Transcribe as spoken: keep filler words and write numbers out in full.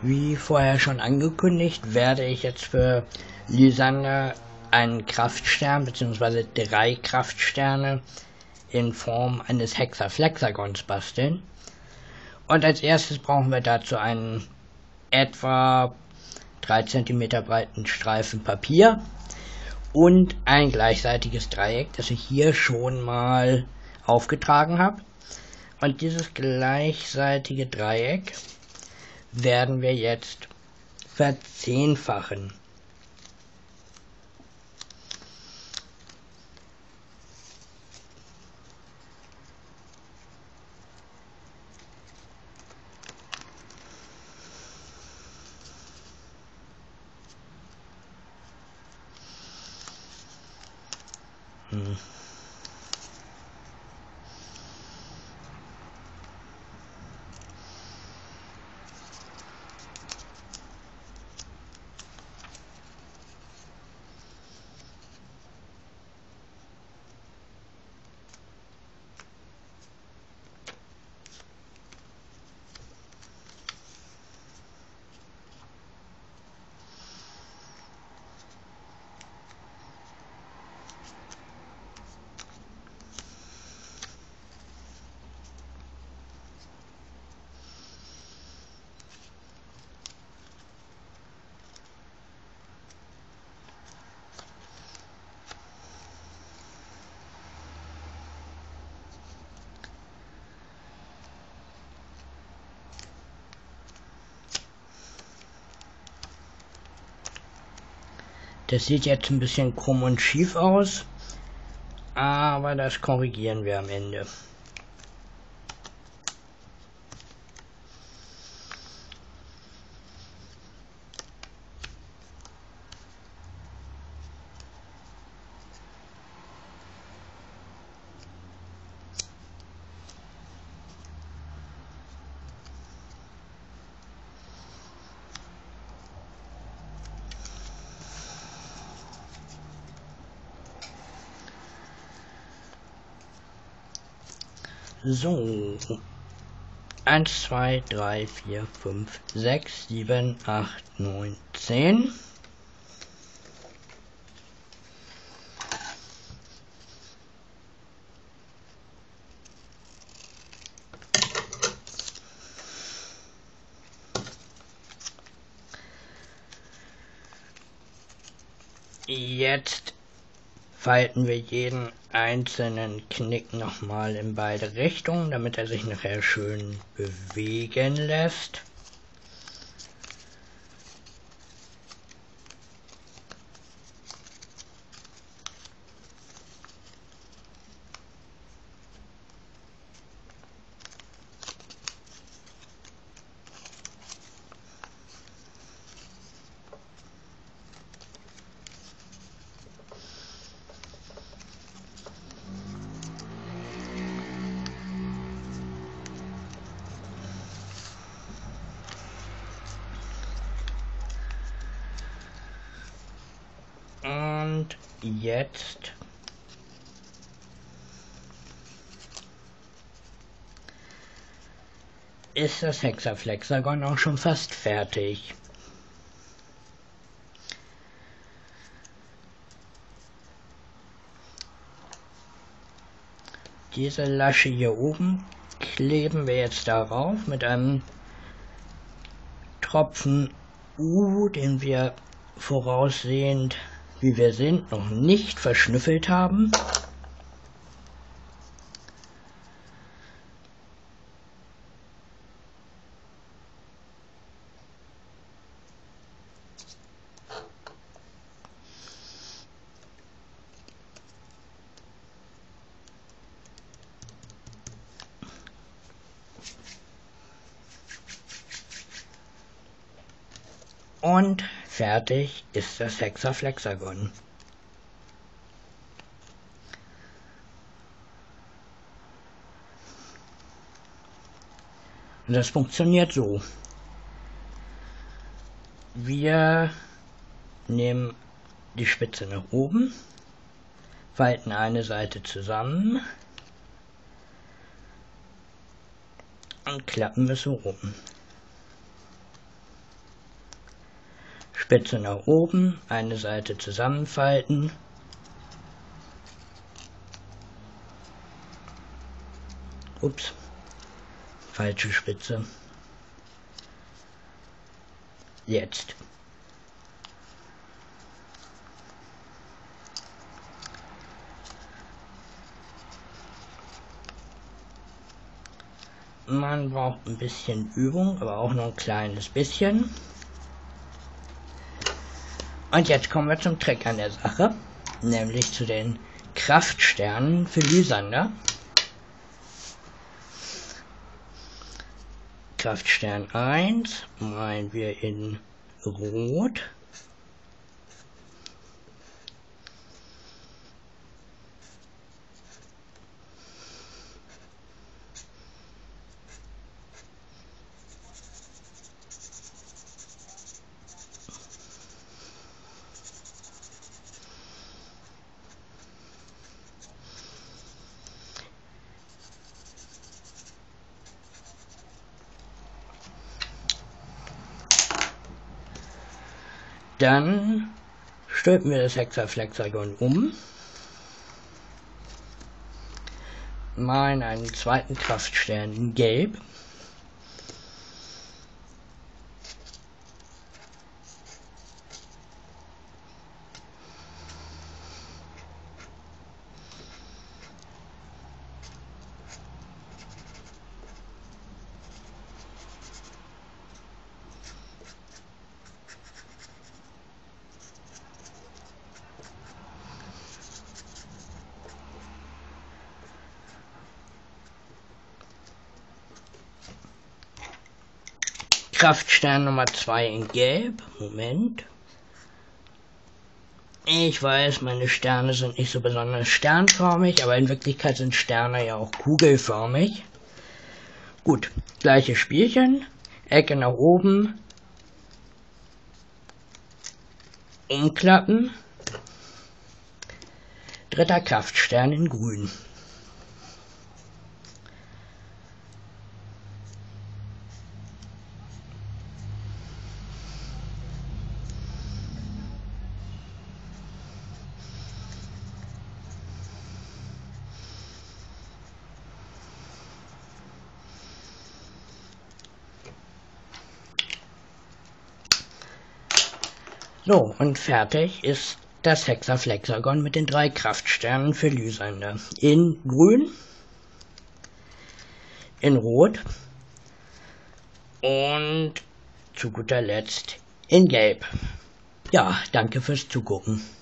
Wie vorher schon angekündigt, werde ich jetzt für Lysander einen Kraftstern bzw. drei Kraftsterne in Form eines Hexaflexagons basteln. Und als erstes brauchen wir dazu einen etwa drei Zentimeter breiten Streifen Papier und ein gleichseitiges Dreieck, das ich hier schon mal aufgetragen habe. Und dieses gleichseitige Dreieck werden wir jetzt verzehnfachen. Hm. Das sieht jetzt ein bisschen krumm und schief aus, aber das korrigieren wir am Ende. So, eins, zwei, drei, vier, fünf, sechs, sieben, acht, neun, zehn. Jetzt falten wir jeden einzelnen Knick nochmal in beide Richtungen, damit er sich nachher schön bewegen lässt. Und jetzt ist das Hexaflexagon auch schon fast fertig. Diese Lasche hier oben kleben wir jetzt darauf mit einem Tropfen U, den wir voraussehend, wie wir sind, noch nicht verschnüffelt haben. Und fertig ist das Hexaflexagon. Und das funktioniert so. Wir nehmen die Spitze nach oben, falten eine Seite zusammen und klappen es so rum. Spitze nach oben, eine Seite zusammenfalten. Ups, falsche Spitze. Jetzt. Man braucht ein bisschen Übung, aber auch nur ein kleines bisschen. Und jetzt kommen wir zum Trick an der Sache, nämlich zu den Kraftsternen für Lysander. Kraftstern eins malen wir in Rot. Dann stülpen wir das Hexaflexagon um, malen einen zweiten Kraftstern in Gelb. Kraftstern Nummer zwei in Gelb. Moment. Ich weiß, meine Sterne sind nicht so besonders sternförmig, aber in Wirklichkeit sind Sterne ja auch kugelförmig. Gut, gleiches Spielchen. Ecke nach oben. Umklappen. Dritter Kraftstern in Grün. So, und fertig ist das Hexaflexagon mit den drei Kraftsternen für Lysander. In Grün, in Rot und zu guter Letzt in Gelb. Ja, danke fürs Zugucken.